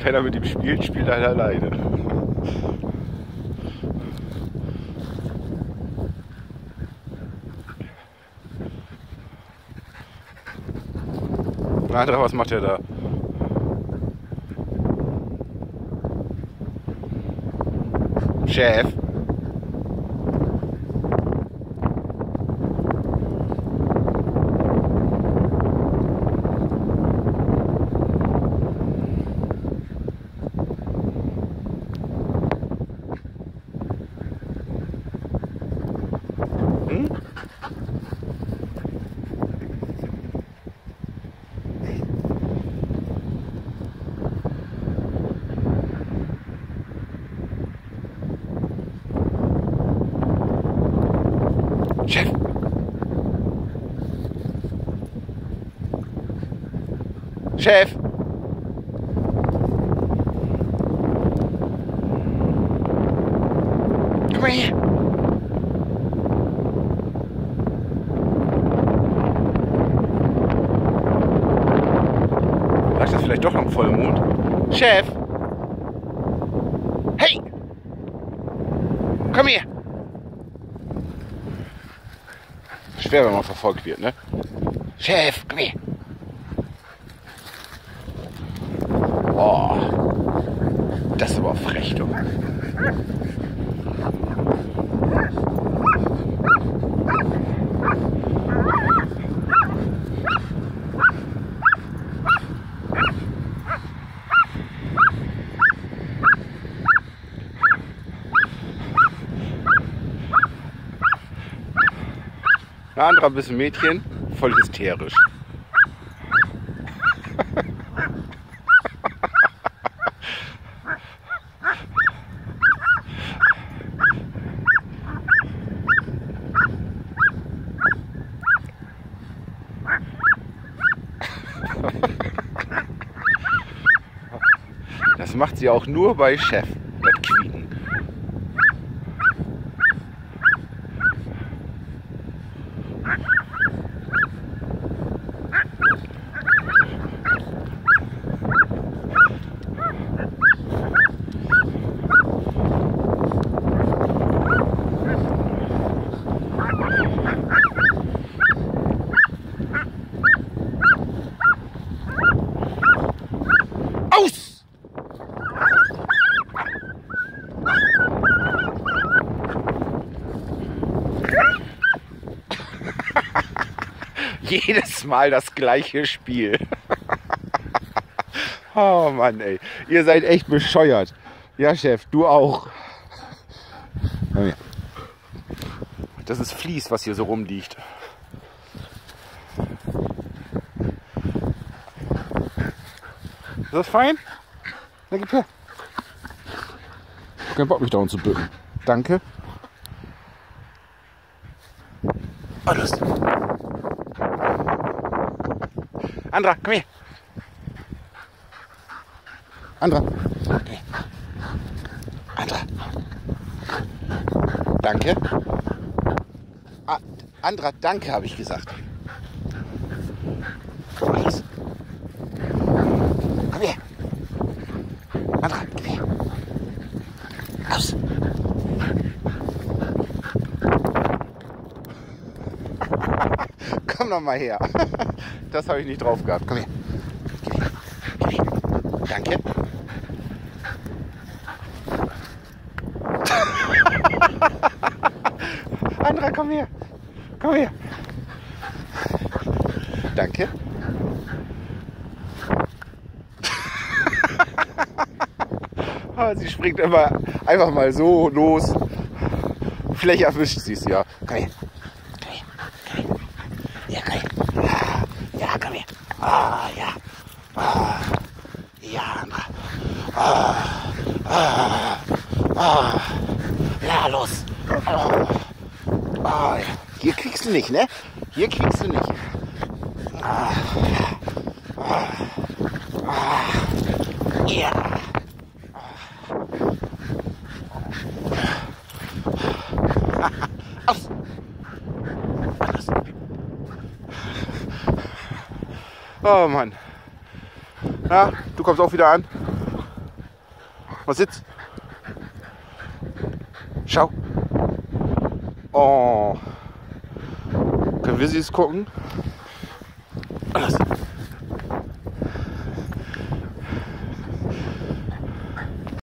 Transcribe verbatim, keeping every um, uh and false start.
keiner mit ihm spielt, spielt er alleine. Andra, was macht er da? Chef? Hm? Chef! Chef! Komm mal her! Lag das vielleicht doch am Vollmond? Chef! Hey! Komm her! Schwer, wenn man verfolgt wird, ne? Chef, komm her! Oh, das ist aber frech, du. Ein anderer bisschen Mädchen, voll hysterisch. Das macht sie auch nur bei Chef, das Quieken. Aus! Jedes Mal das gleiche Spiel. Oh Mann, ey. Ihr seid echt bescheuert. Ja, Chef, du auch. Das ist Vlies, was hier so rumliegt. Ist das fein? Na, gib her. Kein Bock, mich da unten zu bücken. Danke. Oh, Lust. Andra, komm her. Andra. Komm her. Andra. Danke. Ah, Andra, danke, habe ich gesagt. Oh, Lust. Komm her. Andra, komm her. Aus. Komm noch mal her. Das habe ich nicht drauf gehabt. Komm her. Komm her. Komm her. Danke. Andra, komm her. Komm her. Danke. Sie springt immer einfach mal so los. Vielleicht erwischt sie es ja. Komm her. Komm her. Komm her. Ja, komm her. Ja, komm her. Ah, ja. Ah, ja, Andra. Ah, ah, ah. Ja, los. Ah, ah, ja. Hier kriegst du nicht, ne? Hier kriegst du nicht. Ah, ah, ah. Ja. Aus. Anders. Oh Mann. Na, du kommst auch wieder an. mal Sitz. Schau. Oh. Können wir sie es gucken? Alles.